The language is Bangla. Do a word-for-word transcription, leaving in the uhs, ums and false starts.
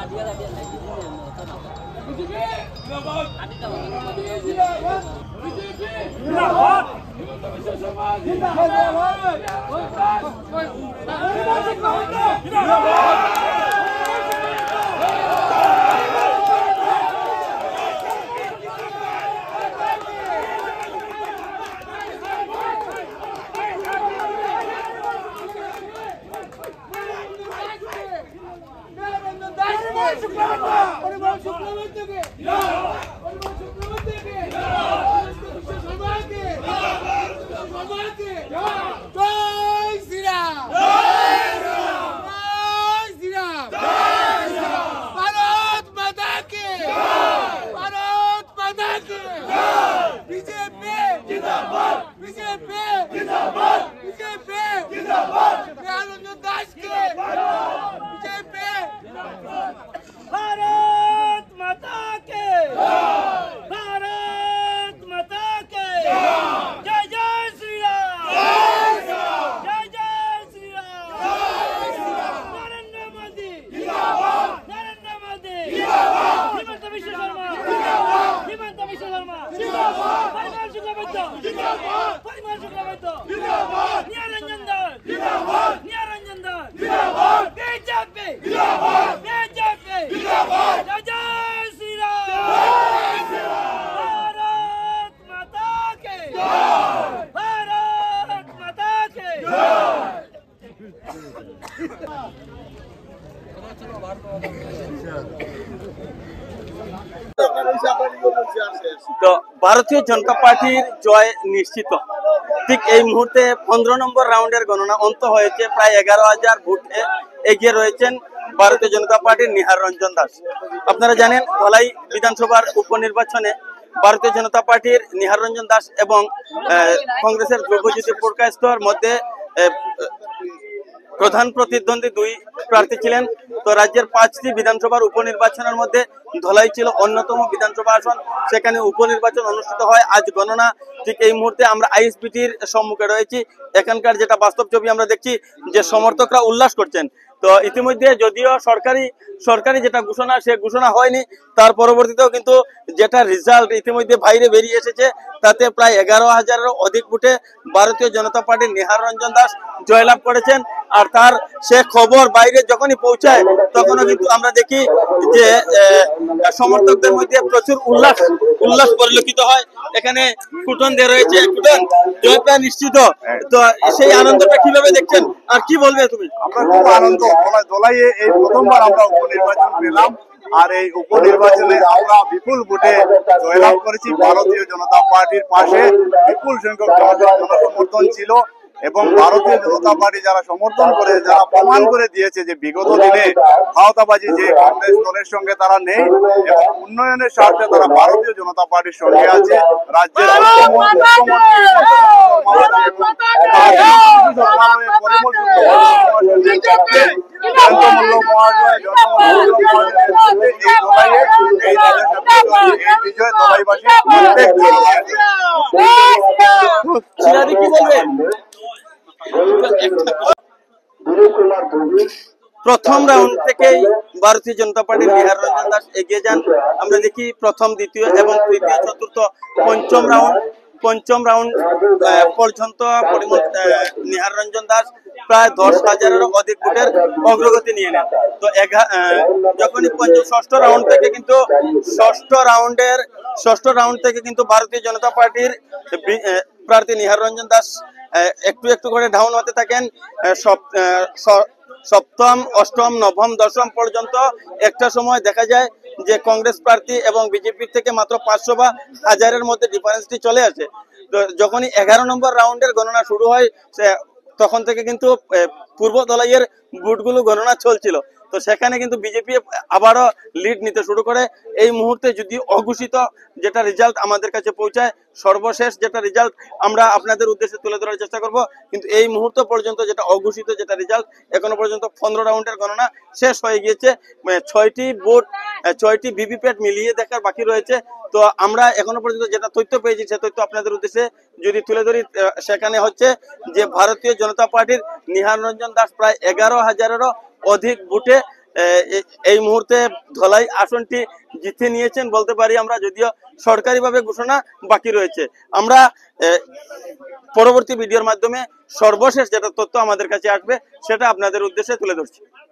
তো ভারতীয় জনতা পার্টির জয় নিশ্চিত। ঠিক এই মুহূর্তে পনেরো নম্বর রাউন্ডের গণনা অন্ত হয়েছে। প্রায় এগারো হাজার ভোটে এগিয়ে রয়েছেন ভারতীয় জনতা পার্টির নিহার রঞ্জন দাস। আপনারা জানেন ধলাই বিধানসভার উপনির্বাচনে ভারতীয় জনতা পার্টির নিহার রঞ্জন দাস এবং কংগ্রেসের ধ্রুবজ্যোতি পুরকায়স্থর মধ্যে প্রধান প্রতিদ্বন্দ্বী দুই প্রার্থী ছিলেন। তো রাজ্যের পাঁচটি বিধানসভার উপনির্বাচনের মধ্যে ধলাই ছিল অন্যতম বিধানসভা আসন, সেখানে উপনির্বাচন অনুষ্ঠিত হয়। আজ গণনা ঠিক এই মুহূর্তে আমরা আইএসপিটির সম্মুখে রয়েছি। এখানকার যেটা বাস্তব ছবি আমরা দেখছি যে সমর্থকরা উল্লাস করছেন। তো ইতিমধ্যে যদিও সরকারি সরকারি যেটা ঘোষণা সে ঘোষণা হয়নি, তার পরবর্তীতেও কিন্তু যেটা রেজাল্ট ইতিমধ্যে বাইরে বেরিয়ে এসেছে তাতে প্রায় এগারো হাজারেরও অধিক ভোটে ভারতীয় জনতা পার্টির নিহার রঞ্জন দাস জয়লাভ করেছেন। আর তার সে খবর বাইরে যখনই পৌঁছায় তখনও কিন্তু আমরা দেখি যে সমর্থকদের মধ্যে প্রচুর উল্লাস উল্লাস পরিলক্ষিত হয়। এখানে কুটন দিয়ে রয়েছে, কুটন জয় প্রায় নিশ্চিত। তো সেই আনন্দটা কিভাবে দেখছেন আর কি বলবে তুমি? আমরা খুব আনন্দ, দোলাইয়ে এই প্রথমবার আমরা উপনির্বাচন পেলাম, আর এই উপনির্বাচনে আমরা বিপুল ভোটে জয়লাভ করেছি। ভারতীয় জনতা পার্টির পাশে বিপুল সংখ্যক জনসমর্থন ছিল এবং ভারতীয় জনতা পার্টি যারা সমর্থন করে, যারা প্রমাণ করে দিয়েছে যে বিগত দিনে ভাওতাবাজি যে কংগ্রেস দলের সঙ্গে তারা নেই এবং উন্নয়নের স্বার্থে তারা ভারতীয় জনতা পার্টির সঙ্গে আছে। রাজ্যের বিজয় দলাইবাসী প্রথম রাউন্ড থেকেই ভারতীয় জনতা পার্টির নিহার রঞ্জন দাস এগিয়ে যান। আমরা দেখি প্রথম, দ্বিতীয় এবং তৃতীয়, চতুর্থ, পঞ্চম রাউন্ড পঞ্চম রাউন্ড পর্যন্ত নিহার রঞ্জন দাস প্রায় দশ হাজারেরও অধিক ভোটের অগ্রগতি নিয়ে নেন। তো যখনই পঞ্চম ষষ্ঠ রাউন্ড থেকে কিন্তু ষষ্ঠ রাউন্ডের ষষ্ঠ রাউন্ড থেকে কিন্তু ভারতীয় জনতা পার্টির প্রার্থী নিহার রঞ্জন দাস একটু একটু করে ডাউন হতে থাকেন। সপ্তম, অষ্টম, নবম, দশম পর্যন্ত একটা সময় দেখা যায় যে কংগ্রেস প্রার্থী এবং বিজেপির থেকে মাত্র পাঁচশো বা হাজারের মধ্যে ডিফারেন্সটি চলে আসে। তো যখনই এগারো নম্বর রাউন্ডের গণনা শুরু হয় তখন থেকে কিন্তু পূর্ব দলাইয়ের ভোটগুলো গণনা চলছিল। তো সেখানে কিন্তু বিজেপি আবারও লিড নিতে শুরু করে। এই মুহূর্তে যদি অঘোষিত যেটা রেজাল্ট আমাদের কাছে পৌঁছায়, সর্বশেষ যেটা রেজাল্ট আমরা আপনাদের উদ্দেশ্যে তুলে ধরার চেষ্টা করব। কিন্তু এই মুহূর্ত পর্যন্ত যেটা অঘোষিত যেটা রেজাল্ট, এখনো পর্যন্ত পনেরো রাউন্ডের গণনা শেষ হয়ে গিয়েছে। ছয়টি ভোট ছয়টি ভিভিপ্যাট মিলিয়ে দেখার বাকি রয়েছে। তো আমরা এখনো পর্যন্ত যেটা তথ্য পেয়েছি সে তথ্য আপনাদের উদ্দেশ্যে যদি তুলে ধরি, সেখানে হচ্ছে যে ভারতীয় জনতা পার্টির নিহার রঞ্জন দাস প্রায় এগারো হাজারেরও অধিক ভোটে এই মুহূর্তে ধলাই আসনটি জিতে নিয়েছেন বলতে পারি আমরা, যদিও সরকারিভাবে ঘোষণা বাকি রয়েছে। আমরা পরবর্তী ভিডিওর মাধ্যমে সর্বশেষ যেটা তথ্য আমাদের কাছে আসবে সেটা আপনাদের উদ্দেশ্যে তুলে ধরছি।